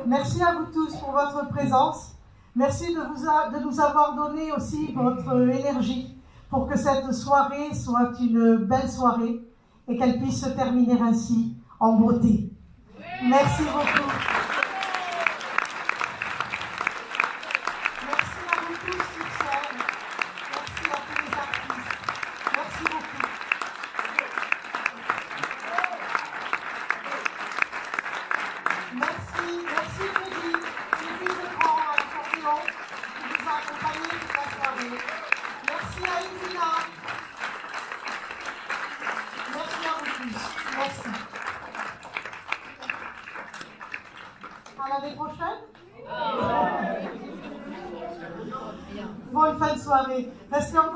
Merci à vous tous pour votre présence. Merci de nous avoir donné aussi votre énergie pour que cette soirée soit une belle soirée et qu'elle puisse se terminer ainsi en beauté. Merci beaucoup. Merci à vous tous sur scène. Merci à tous les artistes. Merci beaucoup. Merci Freddy, Sylvie Legrand à l'accordéon qui nous a accompagnés toute la soirée. Merci à Edwina. Merci à vous tous. Merci. À l'année prochaine. Bonne fin de soirée. Restez encore